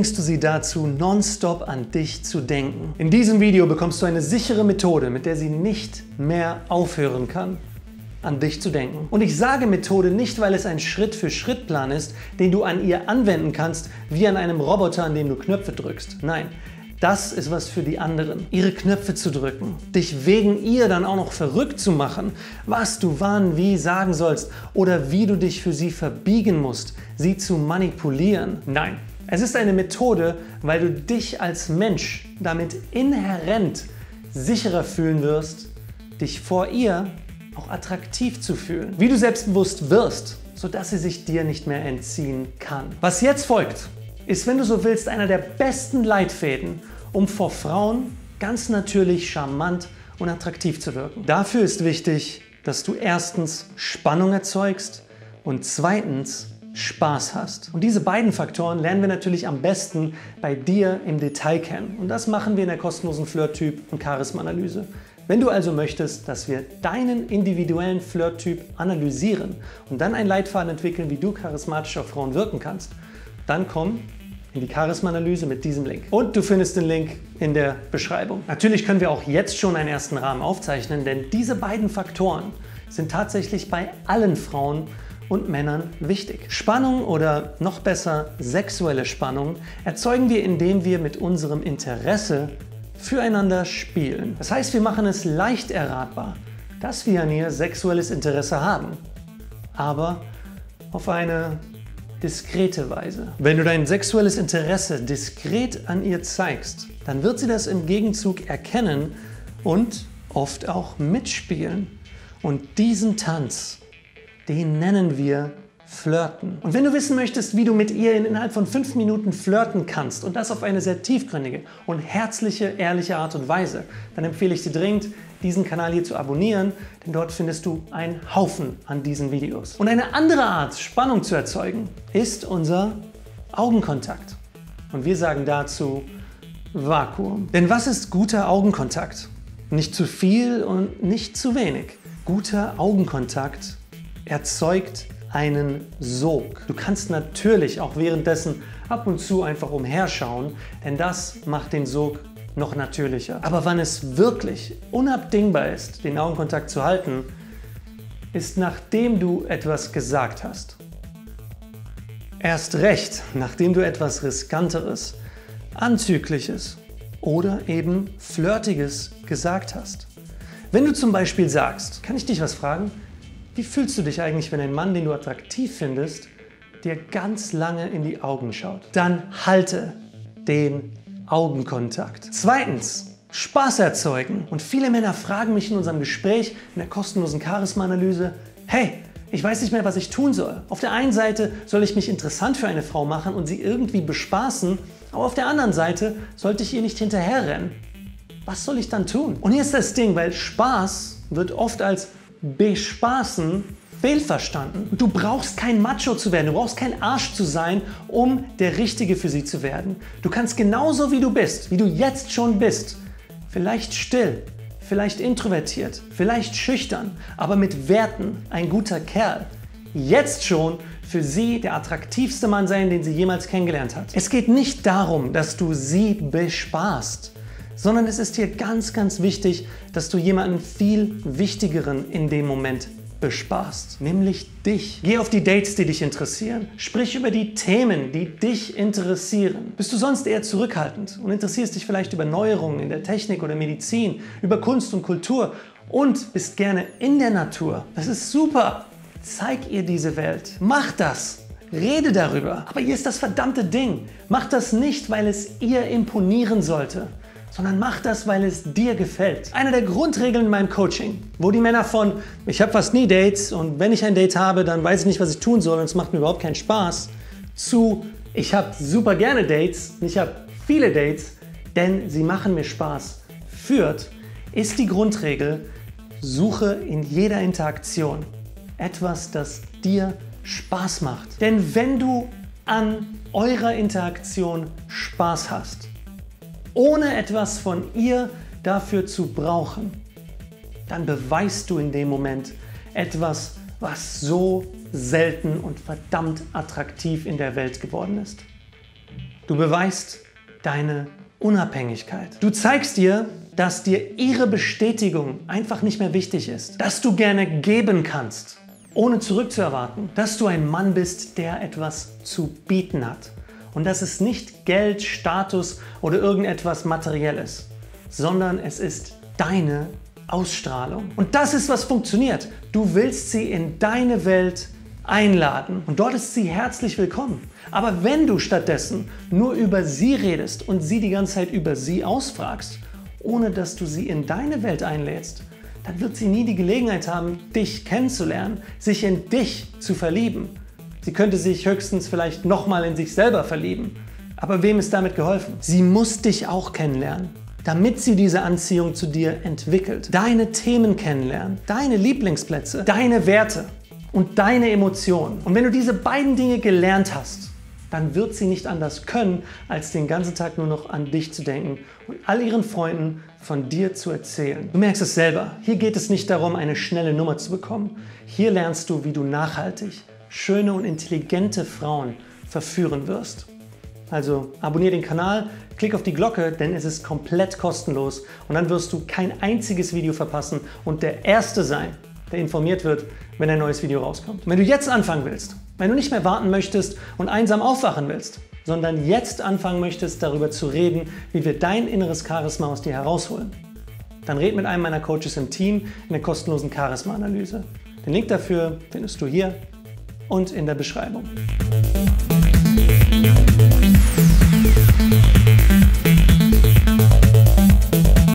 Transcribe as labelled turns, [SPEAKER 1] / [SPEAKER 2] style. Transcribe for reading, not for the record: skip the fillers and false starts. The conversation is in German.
[SPEAKER 1] bringst du sie dazu, nonstop an dich zu denken. In diesem Video bekommst du eine sichere Methode, mit der sie nicht mehr aufhören kann, an dich zu denken. Und ich sage Methode nicht, weil es ein Schritt-für-Schritt-Plan ist, den du an ihr anwenden kannst, wie an einem Roboter, an dem du Knöpfe drückst. Nein, das ist was für die anderen. Ihre Knöpfe zu drücken, dich wegen ihr dann auch noch verrückt zu machen, was du wann, wie sagen sollst oder wie du dich für sie verbiegen musst, sie zu manipulieren. Nein, es ist eine Methode, weil du dich als Mensch damit inhärent sicherer fühlen wirst, dich vor ihr auch attraktiv zu fühlen. Wie du selbstbewusst wirst, sodass sie sich dir nicht mehr entziehen kann. Was jetzt folgt, ist, wenn du so willst, einer der besten Leitfäden, um vor Frauen ganz natürlich charmant und attraktiv zu wirken. Dafür ist wichtig, dass du erstens Spannung erzeugst und zweitens Spaß hast. Und diese beiden Faktoren lernen wir natürlich am besten bei dir im Detail kennen. Und das machen wir in der kostenlosen Flirt-Typ- und Charisma-Analyse. Wenn du also möchtest, dass wir deinen individuellen Flirt-Typ analysieren und dann einen Leitfaden entwickeln, wie du charismatisch auf Frauen wirken kannst, dann komm in die Charisma-Analyse mit diesem Link. Und du findest den Link in der Beschreibung. Natürlich können wir auch jetzt schon einen ersten Rahmen aufzeichnen, denn diese beiden Faktoren sind tatsächlich bei allen Frauen und Männern wichtig. Spannung oder noch besser sexuelle Spannung erzeugen wir, indem wir mit unserem Interesse füreinander spielen. Das heißt, wir machen es leicht erratbar, dass wir an ihr sexuelles Interesse haben, aber auf eine diskrete Weise. Wenn du dein sexuelles Interesse diskret an ihr zeigst, dann wird sie das im Gegenzug erkennen und oft auch mitspielen. Und diesen Tanz, den nennen wir Flirten. Und wenn du wissen möchtest, wie du mit ihr innerhalb von 5 Minuten flirten kannst und das auf eine sehr tiefgründige und herzliche, ehrliche Art und Weise, dann empfehle ich dir dringend, diesen Kanal hier zu abonnieren, denn dort findest du einen Haufen an diesen Videos. Und eine andere Art, Spannung zu erzeugen, ist unser Augenkontakt. Und wir sagen dazu Vakuum. Denn was ist guter Augenkontakt? Nicht zu viel und nicht zu wenig. Guter Augenkontakt erzeugt einen Sog. Du kannst natürlich auch währenddessen ab und zu einfach umherschauen, denn das macht den Sog noch natürlicher. Aber wann es wirklich unabdingbar ist, den Augenkontakt zu halten, ist, nachdem du etwas gesagt hast. Erst recht, nachdem du etwas Riskanteres, Anzügliches oder eben Flirtiges gesagt hast. Wenn du zum Beispiel sagst, kann ich dich was fragen? Wie fühlst du dich eigentlich, wenn ein Mann, den du attraktiv findest, dir ganz lange in die Augen schaut? Dann halte den Augenkontakt. Zweitens, Spaß erzeugen. Und viele Männer fragen mich in unserem Gespräch, in der kostenlosen Charisma-Analyse, hey, ich weiß nicht mehr, was ich tun soll. Auf der einen Seite soll ich mich interessant für eine Frau machen und sie irgendwie bespaßen, aber auf der anderen Seite sollte ich ihr nicht hinterherrennen. Was soll ich dann tun? Und hier ist das Ding, weil Spaß wird oft als bespaßen fehlverstanden. Du brauchst kein Macho zu werden, du brauchst kein Arsch zu sein, um der Richtige für sie zu werden. Du kannst genauso wie du bist, wie du jetzt schon bist, vielleicht still, vielleicht introvertiert, vielleicht schüchtern, aber mit Werten ein guter Kerl, jetzt schon für sie der attraktivste Mann sein, den sie jemals kennengelernt hat. Es geht nicht darum, dass du sie bespaßt, sondern es ist hier ganz, ganz wichtig, dass du jemanden viel Wichtigeren in dem Moment bespaßt, nämlich dich. Geh auf die Dates, die dich interessieren. Sprich über die Themen, die dich interessieren. Bist du sonst eher zurückhaltend und interessierst dich vielleicht über Neuerungen in der Technik oder Medizin, über Kunst und Kultur und bist gerne in der Natur? Das ist super. Zeig ihr diese Welt. Mach das. Rede darüber. Aber hier ist das verdammte Ding. Mach das nicht, weil es ihr imponieren sollte, sondern mach das, weil es dir gefällt. Eine der Grundregeln in meinem Coaching, wo die Männer von ich habe fast nie Dates und wenn ich ein Date habe, dann weiß ich nicht, was ich tun soll und es macht mir überhaupt keinen Spaß, zu ich habe super gerne Dates und ich habe viele Dates, denn sie machen mir Spaß, führt, ist die Grundregel, suche in jeder Interaktion etwas, das dir Spaß macht. Denn wenn du an eurer Interaktion Spaß hast, ohne etwas von ihr dafür zu brauchen, dann beweist du in dem Moment etwas, was so selten und verdammt attraktiv in der Welt geworden ist. Du beweist deine Unabhängigkeit. Du zeigst ihr, dass dir ihre Bestätigung einfach nicht mehr wichtig ist. Dass du gerne geben kannst, ohne zurückzuerwarten. Dass du ein Mann bist, der etwas zu bieten hat. Und dass es nicht Geld, Status oder irgendetwas Materielles, sondern es ist deine Ausstrahlung. Und das ist, was funktioniert. Du willst sie in deine Welt einladen und dort ist sie herzlich willkommen. Aber wenn du stattdessen nur über sie redest und sie die ganze Zeit über sie ausfragst, ohne dass du sie in deine Welt einlädst, dann wird sie nie die Gelegenheit haben, dich kennenzulernen, sich in dich zu verlieben. Sie könnte sich höchstens vielleicht nochmal in sich selber verlieben. Aber wem ist damit geholfen? Sie muss dich auch kennenlernen, damit sie diese Anziehung zu dir entwickelt. Deine Themen kennenlernen, deine Lieblingsplätze, deine Werte und deine Emotionen. Und wenn du diese beiden Dinge gelernt hast, dann wird sie nicht anders können, als den ganzen Tag nur noch an dich zu denken und all ihren Freunden von dir zu erzählen. Du merkst es selber, hier geht es nicht darum, eine schnelle Nummer zu bekommen. Hier lernst du, wie du nachhaltig schöne und intelligente Frauen verführen wirst. Also abonniere den Kanal, klick auf die Glocke, denn es ist komplett kostenlos und dann wirst du kein einziges Video verpassen und der Erste sein, der informiert wird, wenn ein neues Video rauskommt. Und wenn du jetzt anfangen willst, wenn du nicht mehr warten möchtest und einsam aufwachen willst, sondern jetzt anfangen möchtest, darüber zu reden, wie wir dein inneres Charisma aus dir herausholen, dann red mit einem meiner Coaches im Team in der kostenlosen Charisma-Analyse. Den Link dafür findest du hier und in der Beschreibung.